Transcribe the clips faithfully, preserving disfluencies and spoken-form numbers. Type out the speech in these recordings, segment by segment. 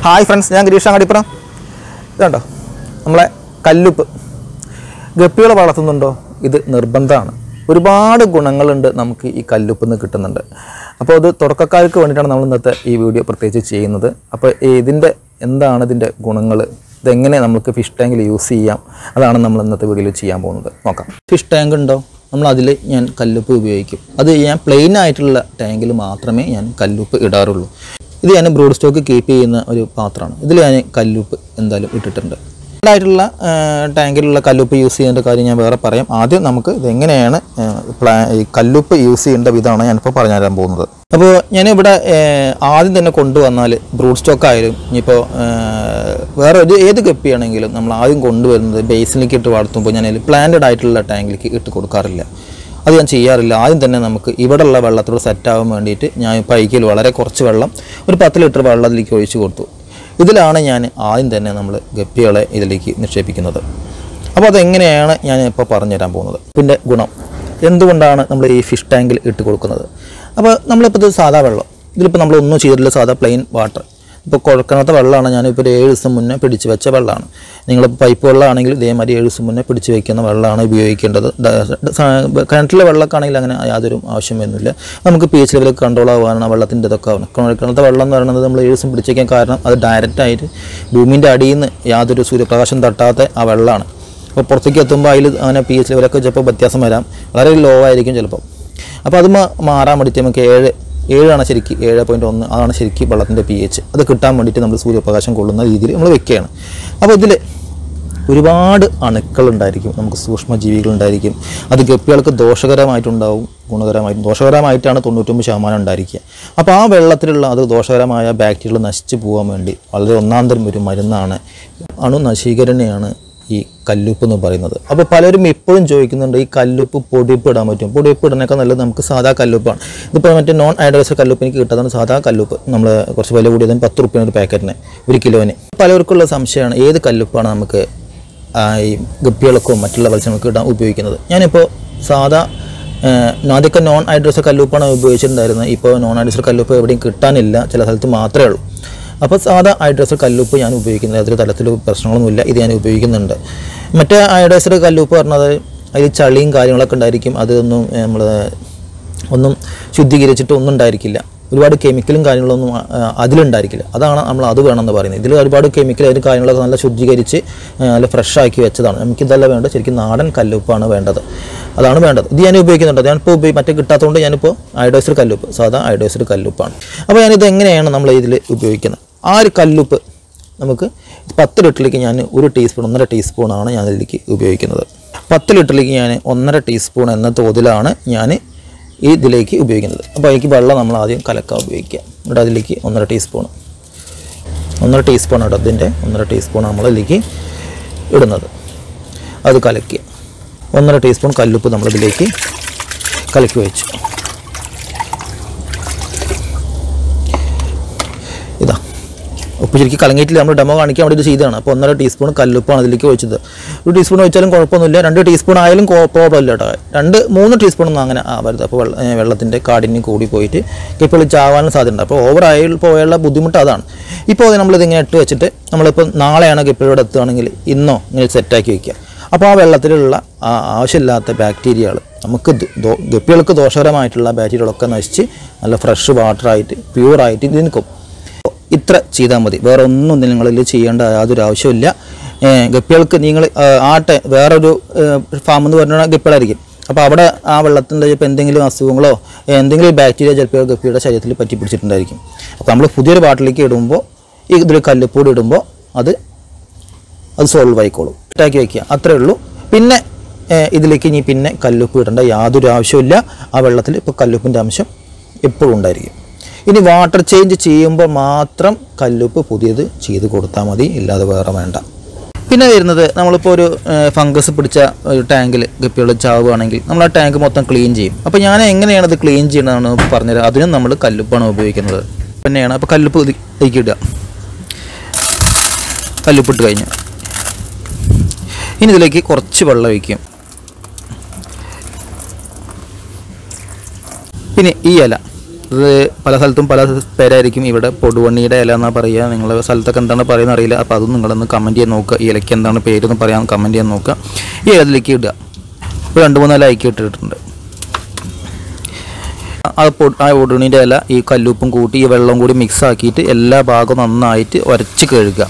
Hi friends, ഞാൻ ഗിരീഷ് അങ്ങാടിപ്പുറം. ഇതുണ്ടോ നമ്മളെ കല്ലുപ്പ്. ഗപ്പികളെ വളർത്തുന്നുണ്ടോ? ഇത് നിർബന്ധമാണ്. ഒരുപാട് ഗുണങ്ങളുണ്ട് നമുക്ക് ഈ കല്ലുപ്പിൽ നിന്ന് കിട്ടുന്നുണ്ട്. അപ്പോൾ അത് തുടക്കക്കാർക്ക് വേണ്ടിയിട്ടാണ് നമ്മൾ ഇന്നത്തെ ഈ വീഡിയോ പ്രത്യേകിച്ച് ചെയ്യുന്നത്. അപ്പോൾ ഇതിൻ്റെ എന്താണ് ഇതിൻ്റെ ഗുണങ്ങൾ, ഇതെങ്ങനെ നമുക്ക് ഫിഷ് ടാങ്കിൽ യൂസ് ചെയ്യാം, അതാണ് നമ്മൾ ഇന്നത്തെ വീഡിയോയിൽ ചെയ്യാൻ പോകുന്നത്. നോക്കാം. ഫിഷ് ടാങ്ക് ഉണ്ടോ, നമ്മൾ അതിൽ ഞാൻ കല്ലുപ്പ് ഉപയോഗിക്കും. അത് ഞാൻ പ്ലെയിൻ ആയിട്ടുള്ള ടാങ്കിൽ മാത്രമേ ഞാൻ കല്ലുപ്പ് ഇടാറുള്ളൂ. ഇത് ഞാൻ ബ്രൂഡ് സ്റ്റോക്ക് കീപ്പ് ചെയ്യുന്ന ഒരു പാത്രമാണ്. ഇതിൽ ഞാൻ കല്ലുപ്പ് എന്തായാലും ഇട്ടിട്ടുണ്ട്. ആയിട്ടുള്ള ടാങ്കിലുള്ള കല്ലുപ്പ് യൂസ് ചെയ്യേണ്ട കാര്യം ഞാൻ വേറെ പറയാം. ആദ്യം നമുക്ക് ഇതെങ്ങനെയാണ് പ്ലാ ഈ കല്ലുപ്പ് യൂസ് ചെയ്യേണ്ട വിധമാണ് ഞാനിപ്പോൾ പറഞ്ഞു തരാൻ പോകുന്നത്. അപ്പോൾ ഞാനിവിടെ ആദ്യം തന്നെ കൊണ്ടുവന്നാൽ ബ്രൂഡ് സ്റ്റോക്ക് ആയാലും ഇനിയിപ്പോൾ വേറെ ഒരു ഏത് ഗപ്പിയാണെങ്കിലും നമ്മൾ ആദ്യം കൊണ്ടുവരുന്നത് ബേസിലേക്ക് ഇട്ട് വളർത്തുമ്പോൾ ഞാൻ പ്ലാന്റഡ് ആയിട്ടുള്ള ടാങ്കിലേക്ക് ഇട്ട് കൊടുക്കാറില്ല. അത് ഞാൻ ചെയ്യാറില്ല. ആദ്യം തന്നെ നമുക്ക് ഇവിടെയുള്ള വെള്ളത്തോട് സെറ്റാകാൻ വേണ്ടിയിട്ട് ഞാൻ പൈക്കിൽ വളരെ കുറച്ച് വെള്ളം, ഒരു പത്ത് ലിറ്റർ വെള്ളം അതിലേക്ക് ഒഴിച്ച് കൊടുത്തു. ഇതിലാണ് ഞാൻ ആദ്യം തന്നെ നമ്മൾ ഗപ്പികളെ ഇതിലേക്ക് നിക്ഷേപിക്കുന്നത്. അപ്പോൾ അതെങ്ങനെയാണ് ഞാൻ ഇപ്പോൾ പറഞ്ഞു തരാൻ പോകുന്നത്. പിന്നെ ഗുണം എന്തുകൊണ്ടാണ് നമ്മൾ ഈ ഫിഷ് ടാങ്കിൽ ഇട്ട് കൊടുക്കുന്നത്. അപ്പോൾ നമ്മളിപ്പോൾ ഇത് സാധാ വെള്ളം, ഇതിലിപ്പോൾ നമ്മളൊന്നും ചെയ്തിട്ടില്ല, സാധാ പ്ലെയിൻ വാട്ടർ. ഇപ്പോൾ കുഴക്കണത്ത വെള്ളമാണ്. ഞാനിപ്പോൾ ഒരു ഏഴ് ദിവസം മുന്നേ പിടിച്ച് വെച്ച വെള്ളമാണ്. നിങ്ങളിപ്പോൾ പൈപ്പ് വെള്ളമാണെങ്കിൽ ഇതേമാതിരി ഏഴ് ദിവസം മുന്നേ പിടിച്ച് വയ്ക്കുന്ന വെള്ളമാണ് ഉപയോഗിക്കേണ്ടത്. കിണറ്റിലെ വെള്ളമൊക്കെ ആണെങ്കിൽ അങ്ങനെ യാതൊരു ആവശ്യമൊന്നുമില്ല. നമുക്ക് പി എച്ച് ലെവൽ കൺട്രോൾ ആവാനാണ് വെള്ളത്തിൻ്റെ ഇതൊക്കെ ആവുന്നത്. കുഴക്കണത്ത വെള്ളം എന്ന് പറയുന്നത് നമ്മൾ ഏഴ് ദിവസം പിടിച്ച് വയ്ക്കാൻ കാരണം അത് ഡയറക്റ്റായിട്ട് ഭൂമിൻ്റെ അടിയിൽ നിന്ന് യാതൊരു സൂര്യപ്രകാശം തട്ടാത്ത ആ വെള്ളമാണ്. അപ്പോൾ പുറത്തേക്ക് എത്തുമ്പോൾ അതിൽ അങ്ങനെ പി എച്ച് ലെവലൊക്കെ ചിലപ്പോൾ വ്യത്യാസം വരാം, വളരെ ലോ ആയിരിക്കും ചിലപ്പോൾ. അപ്പോൾ അത് മാറാൻ വേണ്ടിയിട്ട് നമുക്ക് ഏഴ് ഏഴാണ് ശരിക്കും, ഏഴ് പോയിൻറ്റ് ഒന്ന് അതാണ് ശരിക്കും വെള്ളത്തിൻ്റെ പി എച്ച്. അത് കിട്ടാൻ വേണ്ടിയിട്ട് നമ്മൾ സൂര്യപ്രകാശം കൊള്ളുന്ന രീതിയിൽ നമ്മൾ വെക്കുകയാണ്. അപ്പോൾ ഇതിൽ ഒരുപാട് അണുക്കളുണ്ടായിരിക്കും, നമുക്ക് സൂക്ഷ്മജീവികളുണ്ടായിരിക്കും. അത് ഗപ്പികൾക്ക് ദോഷകരമായിട്ടുണ്ടാവും, ഗുണകരമായിട്ടും. ദോഷകരമായിട്ടാണ് തൊണ്ണൂറ്റൊമ്പത് ശതമാനം ഉണ്ടായിരിക്കുക. അപ്പോൾ ആ വെള്ളത്തിലുള്ള അത് ദോഷകരമായ ബാക്ടീരിയകൾ നശിച്ചു പോകാൻ വേണ്ടി വളരെ ഒന്നാന്തരം ഒരു മരുന്നാണ്, അണുനശീകരണയാണ് ഈ കല്ലുപ്പ് എന്ന് പറയുന്നത്. അപ്പോൾ പലരും എപ്പോഴും ചോദിക്കുന്നുണ്ട് ഈ കല്ലുപ്പ് പൊടിപ്പ് ഇടാൻ പറ്റും. പൊടിപ്പ് ഇടാനൊക്കെ നല്ലത് നമുക്ക് സാധാ കല്ലുപ്പാണ്. ഇതിപ്പോൾ മറ്റേ നോൺ അയഡൈസ്ഡ് കല്ലുപ്പ് എനിക്ക് കിട്ടാതാണ് സാധാ കല്ലുപ്പ്. നമ്മൾ കുറച്ച് വില കൂടിയതും പത്ത് റുപ്യാണ് ഒരു പാക്കറ്റിന്, ഒരു കിലോന്. പലർക്കുള്ള സംശയമാണ് ഏത് കല്ലുപ്പാണ് നമുക്ക് ഈ ഗപ്പികൾക്കും മറ്റുള്ള മത്സ്യങ്ങൾക്ക് ഇടാൻ ഉപയോഗിക്കുന്നത്. ഞാനിപ്പോൾ സാധാ ആദ്യമൊക്കെ നോൺ അയഡൈസ്ഡ് കല്ലുപ്പാണ് ഉപയോഗിച്ചിട്ടുണ്ടായിരുന്നത്. ഇപ്പോൾ നോൺ അയഡൈസ്ഡ് കല്ലുപ്പ് എവിടെയും കിട്ടാനില്ല, ചില സ്ഥലത്ത് മാത്രമേ ഉള്ളൂ. അപ്പോൾ സാധാ അയഡൈസ്ഡ് കല്ലുപ്പ് ഞാൻ ഉപയോഗിക്കുന്നത് യാതൊരു തരത്തിൽ പ്രശ്നങ്ങളൊന്നുമില്ല, ഇത് ഞാൻ ഉപയോഗിക്കുന്നുണ്ട്. മറ്റേ അയഡൈസ്ഡ് കല്ലുപ്പ് പറഞ്ഞത് അതിൽ ചളിയും കാര്യങ്ങളൊക്കെ ഉണ്ടായിരിക്കും. അതൊന്നും നമ്മൾ ഒന്നും ശുദ്ധീകരിച്ചിട്ട് ഒന്നും ഉണ്ടായിരിക്കില്ല, ഒരുപാട് കെമിക്കലും കാര്യങ്ങളൊന്നും അതിലുണ്ടായിരിക്കില്ല. അതാണ് നമ്മൾ അത് വേണമെന്ന് പറയുന്നത്. ഇതിൽ ഒരുപാട് കെമിക്കൽ അതിന് കാര്യങ്ങളൊക്കെ നല്ല ശുദ്ധീകരിച്ച് നല്ല ഫ്രഷ് ആക്കി വെച്ചതാണ്. നമുക്കിതല്ല വേണ്ടത്, ശരിക്കും നാടൻ കല്ലുപ്പാണ് വേണ്ടത്, അതാണ് വേണ്ടത്. ഇത് ഞാൻ ഉപയോഗിക്കുന്നുണ്ട്. ഞാനിപ്പോൾ ഉപയോഗി മറ്റേ കിട്ടാത്തതുകൊണ്ട് ഞാനിപ്പോൾ അയഡൈസ്ഡ് കല്ലുപ്പ്, സാധാ അയഡൈസ്ഡ് കല്ലുപ്പാണ്. അപ്പോൾ ഞാനിത് എങ്ങനെയാണ് നമ്മൾ ഇതിൽ ഉപയോഗിക്കുന്നത്. ആ ഒരു കല്ലുപ്പ് നമുക്ക് പത്ത് ലിറ്ററിലേക്ക് ഞാൻ ഒരു ടീസ്പൂൺ ഒന്നര ടീസ്പൂണാണ് ഞാൻ ഇതിലേക്ക് ഉപയോഗിക്കുന്നത്. പത്ത് ലിറ്ററിലേക്ക് ഞാൻ ഒന്നര ടീസ്പൂൺ എന്ന തോതിലാണ് ഞാൻ ഈ ഇതിലേക്ക് ഉപയോഗിക്കുന്നത്. അപ്പോൾ അതിലേക്ക് വെള്ളം നമ്മൾ ആദ്യം കലക്കാൻ ഉപയോഗിക്കുക. ഇവിടെ അതിലേക്ക് ഒന്നര ടീസ്പൂൺ ഒന്നര ടീസ്പൂൺ ഇടും. അതിൻ്റെ ഒന്നര ടീസ്പൂൺ നമ്മളിതിലേക്ക് ഇടുന്നത്. അത് കലക്കുക. ഒന്നര ടീസ്പൂൺ കല്ലുപ്പ് നമ്മളിതിലേക്ക് കലക്കി വെച്ചു. ഇതാ ഉപ്പ് ശരിക്കും കലങ്ങിയിട്ടില്ല, നമ്മൾ ഡെമോ കാണിക്കാൻ വേണ്ടി ഇത് ചെയ്തതാണ്. അപ്പോൾ ഒന്നര ടീസ്പൂൺ കല്ലുപ്പാണ് അതിലേക്ക് ഒഴിച്ചത്. ഒരു ടീസ്പൂൺ ഒഴിച്ചാലും കുഴപ്പമൊന്നുമില്ല, രണ്ട് ടീസ്പൂൺ ആയാലും പ്രോബ്ലം ഇല്ല കേട്ടോ. രണ്ട് മൂന്ന് ടീസ്പൂണൊന്നും അങ്ങനെ ആവരുത്. അപ്പോൾ വെള്ള വെള്ളത്തിൻ്റെ കാഠിന്യം കൂടി പോയിട്ട് ഇപ്പോൾ ചാവാനും സാധ്യതയുണ്ട്. അപ്പോൾ ഓവർ ആയി പോയുള്ള ബുദ്ധിമുട്ട് അതാണ്. ഇപ്പോൾ നമ്മളിതിങ്ങനെ ഇട്ട് വെച്ചിട്ട് നമ്മളിപ്പോൾ നാളെയാണ് ഗപ്പിയോടെ എത്തുകയാണെങ്കിൽ ഇന്നോ ഇങ്ങനെ സെറ്റാക്കി വയ്ക്കുക. അപ്പോൾ ആ വെള്ളത്തിലുള്ള ആ ആവശ്യമില്ലാത്ത ബാക്ടീരിയകൾ നമുക്ക് ഗപ്പികൾക്ക് ദോഷകരമായിട്ടുള്ള ബാക്ടീരിയകളൊക്കെ നശിച്ച് നല്ല ഫ്രഷ് വാട്ടറായിട്ട് പ്യൂറായിട്ട് ഇത് നിൽക്കും. ഇത്ര ചെയ്താൽ മതി, വേറെ ഒന്നും നിങ്ങളിൽ ചെയ്യേണ്ട യാതൊരു ആവശ്യമില്ല. ഗപ്പികൾക്ക് നിങ്ങൾ ആട്ടെ വേറൊരു ഫാം എന്ന് പറഞ്ഞാൽ ഗപ്പികളായിരിക്കും. അപ്പോൾ അവിടെ ആ വെള്ളത്തിൻ്റെ ഇപ്പോൾ എന്തെങ്കിലും അസുഖങ്ങളോ എന്തെങ്കിലും ബാക്ടീരിയ ചിലപ്പോൾ ഗപ്പിയുടെ ശരീരത്തിൽ പറ്റി പിടിച്ചിട്ടുണ്ടായിരിക്കും. അപ്പോൾ നമ്മൾ പുതിയൊരു വാട്ടിലേക്ക് ഇടുമ്പോൾ ഈ ഇതിൽ കല്ലുപ്പൊടി ഇടുമ്പോൾ അത് അത് സോൾവ് ആയിക്കോളും. ഇട്ടാക്കി വയ്ക്കുക, അത്രയേ ഉള്ളൂ. പിന്നെ ഇതിലേക്ക് ഇനി പിന്നെ കല്ലുപ്പ് ഇടേണ്ട യാതൊരു ആവശ്യമില്ല. ആ വെള്ളത്തിൽ ഇപ്പോൾ കല്ലുപ്പിൻ്റെ അംശം എപ്പോഴും ഉണ്ടായിരിക്കും. ഇനി വാട്ടർ ചേഞ്ച് ചെയ്യുമ്പോൾ മാത്രം കല്ലുപ്പ് പുതിയത് ചെയ്ത് കൊടുത്താൽ മതി, ഇല്ലാതെ വേറെ വേണ്ട. പിന്നെ വരുന്നത് നമ്മളിപ്പോൾ ഒരു ഫംഗസ് പിടിച്ച ഒരു ടാങ്കിൽ ഗപ്പികൾ ചാവുകയാണെങ്കിൽ നമ്മൾ ആ ടാങ്ക് മൊത്തം ക്ലീൻ ചെയ്യും. അപ്പോൾ ഞാൻ എങ്ങനെയാണ് അത് ക്ലീൻ ചെയ്യണമെന്ന് പറഞ്ഞുതരാം. അതിനും നമ്മൾ കല്ലുപ്പാണ് ഉപയോഗിക്കുന്നത് തന്നെയാണ്. അപ്പോൾ കല്ലുപ്പ് ഇതിലേക്ക് ഇടുക. കല്ലുപ്പിട്ട് കഴിഞ്ഞു ഇനി ഇതിലേക്ക് കുറച്ച് വെള്ളം ഒഴിക്കും. പിന്നെ ഈ ഇല ഇത് പല സ്ഥലത്തും പല പേരായിരിക്കും. ഇവിടെ പൊടുവണ്ണിയുടെ ഇല എന്നാണ് പറയുക. നിങ്ങളുടെ സ്ഥലത്തൊക്കെ എന്താണ് പറയുന്നത് അറിയില്ല. അപ്പോൾ അതും നിങ്ങളൊന്ന് കമൻറ്റ് ചെയ്യാൻ നോക്കുക. ഈ ഇലയ്ക്ക് എന്താണ് പേരെന്ന് പറയാൻ കമൻറ്റ് ചെയ്യാൻ നോക്കുക. ഈ ഇലയിലേക്ക് ഇടുക. ഇപ്പോൾ രണ്ട് മൂന്ന് ഇല അയക്കി ഇട്ടിട്ടുണ്ട്. ആ പൊ ആ പൊടുവണ്ണീൻ്റെ ഇല ഈ കല്ലുപ്പും കൂട്ടി ഈ വെള്ളം കൂടി മിക്സ് ആക്കിയിട്ട് എല്ലാ ഭാഗവും നന്നായിട്ട് ഉരച്ച് കഴുകുക.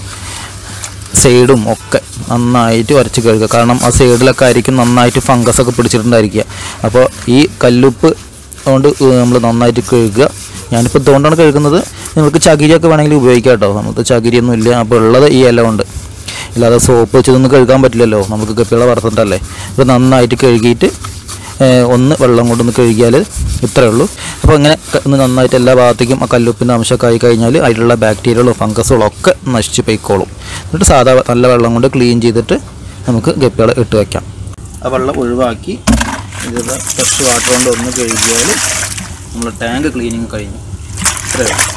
സൈഡും ഒക്കെ നന്നായിട്ട് ഉരച്ച് കഴുകുക. കാരണം ആ സൈഡിലൊക്കെ ആയിരിക്കും നന്നായിട്ട് ഫംഗസൊക്കെ പിടിച്ചിട്ടുണ്ടായിരിക്കുക. അപ്പോൾ ഈ കല്ലുപ്പ് കൊണ്ട് നമ്മൾ നന്നായിട്ട് കഴുകുക. ഞാനിപ്പോൾ ഇതുകൊണ്ടാണ് കഴുകുന്നത്. നിങ്ങൾക്ക് ചകിരിയൊക്കെ വേണമെങ്കിൽ ഉപയോഗിക്കാം കേട്ടോ. നമുക്ക് ചകിരിയൊന്നും ഇല്ല. അപ്പോൾ ഉള്ളത് ഈ ഇല കൊണ്ട്. അല്ലാതെ സോപ്പ് വെച്ചതൊന്നും കഴുകാൻ പറ്റില്ലല്ലോ, നമുക്ക് ഗപ്പികളെ വളർത്തിട്ടല്ലേ. അപ്പോൾ നന്നായിട്ട് കഴുകിയിട്ട് ഒന്ന് വെള്ളം കൊണ്ടൊന്ന് കഴുകിയാൽ ഇത്രയേ ഉള്ളൂ. അപ്പോൾ ഇങ്ങനെ ഒന്ന് നന്നായിട്ട് എല്ലാ ഭാഗത്തേക്കും ആ കല്ലുപ്പിൻ്റെ അംശമൊക്കെ ആയി കഴിഞ്ഞാൽ അതിലുള്ള ബാക്ടീരിയകളും ഫംഗസുകളും ഒക്കെ നശിച്ച് പോയിക്കോളും. എന്നിട്ട് സാധാ നല്ല വെള്ളം കൊണ്ട് ക്ലീൻ ചെയ്തിട്ട് നമുക്ക് ഗപ്പികളെ ഇട്ട് വയ്ക്കാം. ആ വെള്ളം ഒഴിവാക്കി ഇത് ഫ്രഷ് വാട്ടർ കൊണ്ട് ഒന്ന് കഴുകിയാൽ നമ്മൾ ടാങ്ക് ക്ലീനിങ് കഴിഞ്ഞു. ഇത്രയേ ഉള്ളൂ.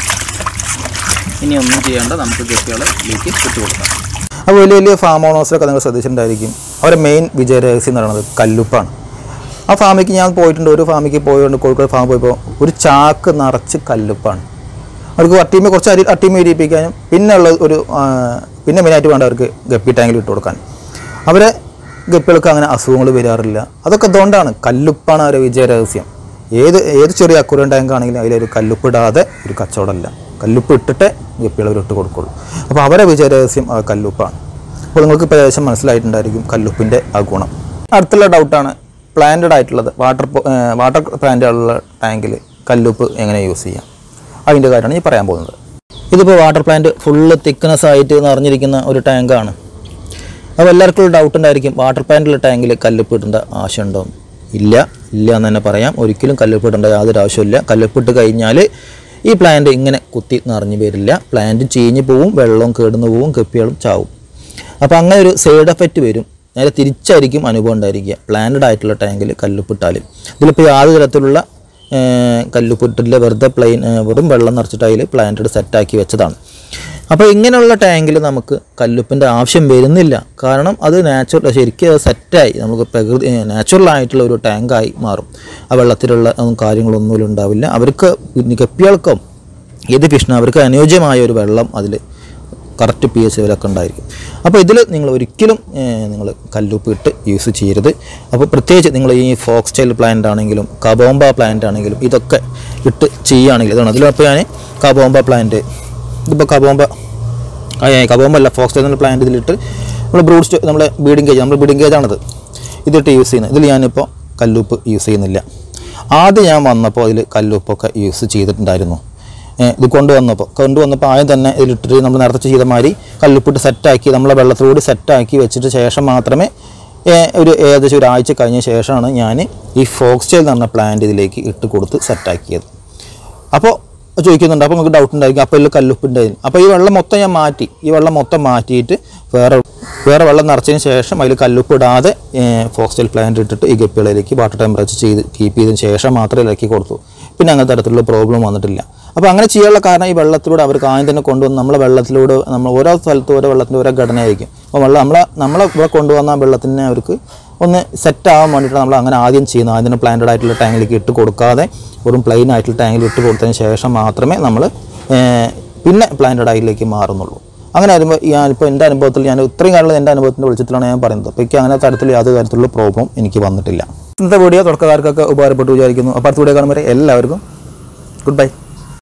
ഇനി ഒന്നും ചെയ്യേണ്ട, നമുക്ക് ഗപ്പികളെ ഇതിലേക്ക് ഇട്ട് കൊടുക്കാം. അപ്പോൾ വലിയ വലിയ ഫാം ഓണേഴ്സിലൊക്കെ നിങ്ങൾ ശ്രദ്ധിച്ചിട്ടുണ്ടായിരിക്കും, അവരുടെ മെയിൻ വിജയരഹസ്യം എന്ന് പറയുന്നത് കല്ലുപ്പാണ്. ആ ഫാമിലേക്ക് ഞാൻ പോയിട്ടുണ്ട്. ഒരു ഫാമിലേക്ക് പോയതുകൊണ്ട് കോഴിക്കോട് ഫാം പോയപ്പോൾ ഒരു ചാക്ക് നിറച്ച് കല്ലുപ്പാണ്. അവർക്ക് അട്ടീമ കുറച്ച് അരി അട്ടീമ വിരിയിപ്പിക്കാനും പിന്നെ ഉള്ള ഒരു പിന്നെ മെയിനായിട്ട് വേണ്ട അവർക്ക് ഗപ്പി ടാങ്കിൽ ഇട്ട് കൊടുക്കാൻ. അവരെ ഗപ്പികൾക്ക് അങ്ങനെ അസുഖങ്ങൾ വരാറില്ല. അതൊക്കെ അതുകൊണ്ടാണ് കല്ലുപ്പാണ് അവരുടെ വിജയരഹസ്യം. ഏത് ഏത് ചെറിയ അക്വേറിയം ടാങ്ക് ആണെങ്കിലും അതിലൊരു കല്ലുപ്പിടാതെ ഒരു കച്ചവടമല്ല. കല്ലുപ്പ് ഇട്ടിട്ട് ഗപ്പികൾ അവർ ഇട്ട് കൊടുക്കുള്ളൂ. അപ്പോൾ അവരെ വിജയരഹസ്യം ആ കല്ലുപ്പാണ്. അപ്പോൾ നിങ്ങൾക്ക് ഇപ്പോൾ ഏകദേശം മനസ്സിലായിട്ടുണ്ടായിരിക്കും കല്ലുപ്പിൻ്റെ ആ ഗുണം. അടുത്തുള്ള ഡൗട്ടാണ് പ്ലാന്റഡ് ആയിട്ടുള്ളത് വാട്ടർ വാട്ടർ പ്ലാന്റുള്ള ടാങ്കിൽ കല്ലുപ്പ് എങ്ങനെ യൂസ് ചെയ്യാം. അതിൻ്റെ കാര്യമാണ് ഞാൻ പറയാൻ പോകുന്നത്. ഇതിപ്പോൾ വാട്ടർ പ്ലാന്റ് ഫുള്ള് തിക്നെസ് ആയിട്ട് നിറഞ്ഞിരിക്കുന്ന ഒരു ടാങ്കാണ്. അപ്പോൾ എല്ലാവർക്കും ഒരു ഡൗട്ട് ഉണ്ടായിരിക്കും, വാട്ടർ പ്ലാന്റുള്ള ടാങ്കിൽ കല്ലുപ്പ് ഇടേണ്ട ആവശ്യമുണ്ടോ? ഇല്ല ഇല്ല എന്ന് തന്നെ പറയാം. ഒരിക്കലും കല്ലുപ്പ് ഇടേണ്ട യാതൊരു ആവശ്യമില്ല. കല്ലുപ്പിട്ട് കഴിഞ്ഞാൽ ഈ പ്ലാന്റ് ഇങ്ങനെ കുത്തി നിറഞ്ഞു വരില്ല. പ്ലാന്റ് ചീഞ്ഞ് പോവും, വെള്ളവും കേടുന്നു പോവും, ഗപ്പികളും ചാവും. അപ്പോൾ അങ്ങനെ ഒരു സൈഡ് എഫക്റ്റ് വരും. നേരെ തിരിച്ചായിരിക്കും അനുഭവം ഉണ്ടായിരിക്കുക പ്ലാന്റഡ് ആയിട്ടുള്ള ടാങ്കിൽ കല്ലുപ്പിട്ടാൽ. ഇതിലിപ്പോൾ യാതൊരു തരത്തിലുള്ള കല്ലുപ്പിട്ടില്ല, വെറുതെ പ്ലെയിൻ വെറും വെള്ളം നിറച്ചിട്ട് അതിൽ പ്ലാന്റഡ് സെറ്റാക്കി വെച്ചതാണ്. അപ്പോൾ ഇങ്ങനെയുള്ള ടാങ്കിൽ നമുക്ക് കല്ലുപ്പിൻ്റെ ആവശ്യം വരുന്നില്ല. കാരണം അത് നാച്ചുറൽ ശരിക്കും സെറ്റായി നമുക്ക് പ്രകൃതി നാച്ചുറലായിട്ടുള്ള ഒരു ടാങ്കായി മാറും. ആ വെള്ളത്തിലുള്ള കാര്യങ്ങളൊന്നും ഉണ്ടാവില്ല. അവർക്ക് ഗപ്പികൾക്കോ ഏത് ഫിഷിനോ അവർക്ക് അനുയോജ്യമായ ഒരു വെള്ളം അതിൽ കറക്റ്റ് പി എച്ച് ലെവലൊക്കെ ഉണ്ടായിരിക്കും. അപ്പോൾ ഇതിൽ നിങ്ങൾ ഒരിക്കലും നിങ്ങൾ കല്ലുപ്പ് ഇട്ട് യൂസ് ചെയ്യരുത്. അപ്പോൾ പ്രത്യേകിച്ച് നിങ്ങൾ ഈ ഫോക്സ് ടെയിൽ പ്ലാന്റ് ആണെങ്കിലും കബോംബ പ്ലാന്റ് ആണെങ്കിലും ഇതൊക്കെ ഇട്ട് ചെയ്യുകയാണെങ്കിൽ ഇതാണ്. അതിലപ്പോൾ ഞാൻ കബോംബ പ്ലാന്റ് ഇതിപ്പോൾ കബോംബ കബോംബ അല്ല ഫോക്സ് ടെയിൽ പ്ലാന്റ് ഇതിലിട്ട് നമ്മൾ ബ്രൂഡ് സ്റ്റോ നമ്മൾ ബീഡിങ് കേജ് നമ്മൾ ബീഡിങ് കേജാണിത് ഇതിട്ട് യൂസ് ചെയ്യുന്നത്. ഇതിൽ ഞാനിപ്പോൾ കല്ലുപ്പ് യൂസ് ചെയ്യുന്നില്ല. ആദ്യം ഞാൻ വന്നപ്പോൾ അതിൽ കല്ലുപ്പൊക്കെ യൂസ് ചെയ്തിട്ടുണ്ടായിരുന്നു. ഇത് കൊണ്ടുവന്നപ്പോൾ കൊണ്ടുവന്നപ്പോൾ ആദ്യം തന്നെ ഇതിലിട്ടിട്ട് നമ്മൾ നേരത്തെ ചെയ്ത മാതിരി കല്ലുപ്പിട്ട് സെറ്റാക്കി നമ്മളെ വെള്ളത്തിലൂടെ സെറ്റാക്കി വെച്ചിട്ട് ശേഷം മാത്രമേ ഒരു ഏകദേശം ഒരാഴ്ച കഴിഞ്ഞ ശേഷമാണ് ഞാൻ ഈ ഫോക്സ് ടെയിൽ എന്ന് പറഞ്ഞ പ്ലാന്റ് ഇതിലേക്ക് ഇട്ട് കൊടുത്ത് സെറ്റാക്കിയത്. അപ്പോൾ ചോദിക്കുന്നുണ്ട്, അപ്പോൾ നമുക്ക് ഡൗട്ട് ഉണ്ടായിരിക്കും, അപ്പോൾ ഇതിൽ കല്ലുപ്പുണ്ടായിരുന്നു. അപ്പോൾ ഈ വെള്ളം മൊത്തം ഞാൻ മാറ്റി ഈ വെള്ളം മൊത്തം മാറ്റിയിട്ട് വേറെ വേറെ വെള്ളം നിറച്ചതിന് ശേഷം അതിൽ കല്ലുപ്പ് ഇടാതെ ഫോക്സ് ടെയിൽ പ്ലാന്റ് ഇട്ടിട്ട് ഈ ഗപ്പികളിലേക്ക് വാട്ടർ ടെമ്പറേച്ചർ ചെയ്ത് കീപ്പ് ചെയ്തതിന് ശേഷം മാത്രമേ ഇളക്കി കൊടുത്തു. പിന്നെ അങ്ങനത്തെ തരത്തിലുള്ള പ്രോബ്ലം വന്നിട്ടില്ല. അപ്പോൾ അങ്ങനെ ചെയ്യാനുള്ള കാരണം ഈ വെള്ളത്തിലൂടെ അവർക്ക് ആദ്യം തന്നെ കൊണ്ടുവന്ന് നമ്മളെ വെള്ളത്തിലൂടെ നമ്മൾ ഓരോ സ്ഥലത്തും ഓരോ വെള്ളത്തിൻ്റെ ഓരോ ഘടനയായിരിക്കും. അപ്പോൾ വെള്ളം നമ്മളെ നമ്മളെ ഇവിടെ കൊണ്ടുവന്ന ആ വെള്ളത്തിനെ അവർക്ക് ഒന്ന് സെറ്റ് ആവാൻ വേണ്ടിയിട്ട് നമ്മൾ അങ്ങനെ ആദ്യം ചെയ്യുന്നത്. ആദ്യം തന്നെ പ്ലാന്റഡ് ആയിട്ടുള്ള ടാങ്കിലേക്ക് ഇട്ട് കൊടുക്കാതെ വെറും പ്ലെയിൻ ആയിട്ടുള്ള ടാങ്കിൽ ഇട്ട് കൊടുത്തതിന് ശേഷം മാത്രമേ നമ്മൾ പിന്നെ പ്ലാന്റഡ് ആയിലേക്ക് മാറുന്നുള്ളൂ. അങ്ങനെ വരുമ്പോൾ ഞാനിപ്പോൾ എൻ്റെ അനുഭവത്തിൽ ഞാൻ ഇത്രയും കാലം എൻ്റെ അനുഭവത്തിൻ്റെ വെളിച്ചത്തിലാണ് ഞാൻ പറയുന്നത്. അപ്പോൾ എനിക്ക് അങ്ങനെ തരത്തിൽ യാതൊരു തരത്തിലുള്ള പ്രോബ്ലം എനിക്ക് വന്നിട്ടില്ല. ഇന്നത്തെ വീഡിയോ തുടക്കക്കാർക്കൊക്കെ ഉപകാരപ്പെട്ടു വിചാരിക്കുന്നു. അപ്പോൾ അടുത്ത വീഡിയോ കാണുമ്പോൾ എല്ലാവർക്കും ഗുഡ് ബൈ.